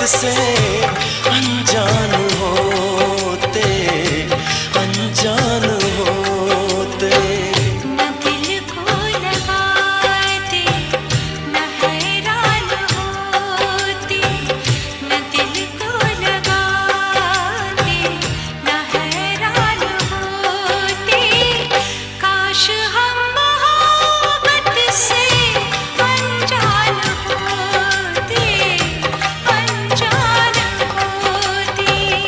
से अनजान होते, अनजान होते। न दिल को लगाते, न हैरान होते, न दिल को लगाते, न हैरान होते। काश हम मोहब्बत से अनजान होते, अनजान होते।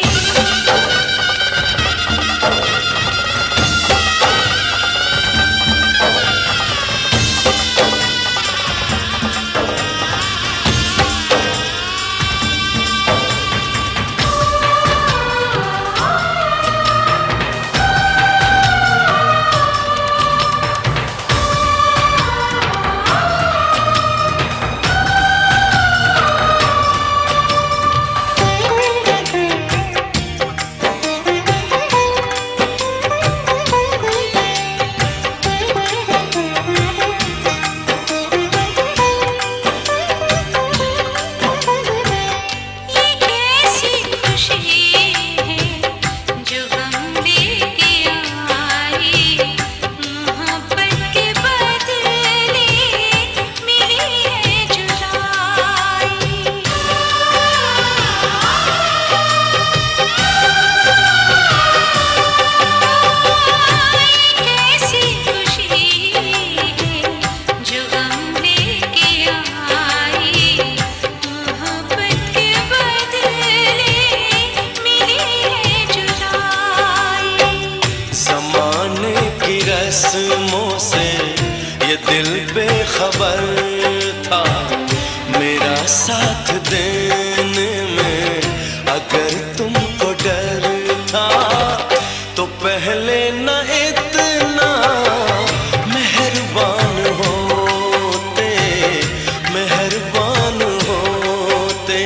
रस्मों से ये दिल बेखबर था, मेरा साथ देने में अगर तुमको डर था तो पहले न इतना मेहरबान होते, मेहरबान होते।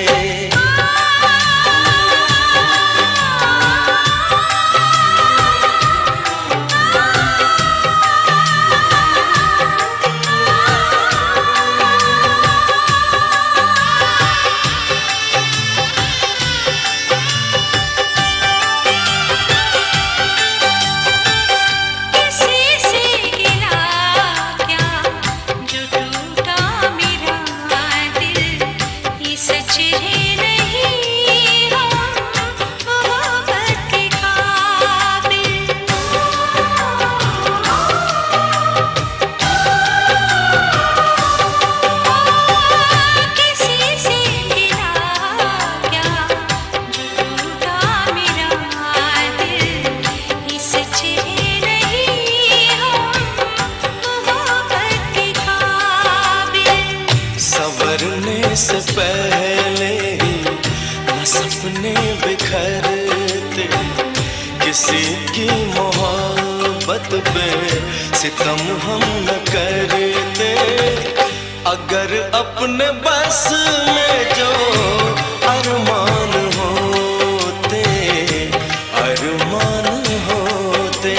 संवरने से पहले ही न सपने बिखरते, किसी की मोहब्बत पे सितम हम न करते। अगर अपने बस में जो अरमान होते, अरमान होते।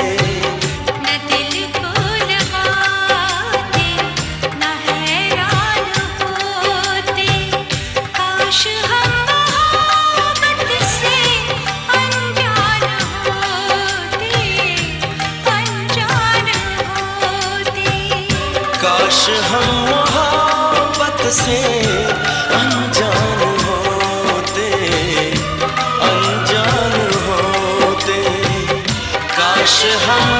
काश हम मोहब्बत से अनजान होते, अनजान होते। काश हम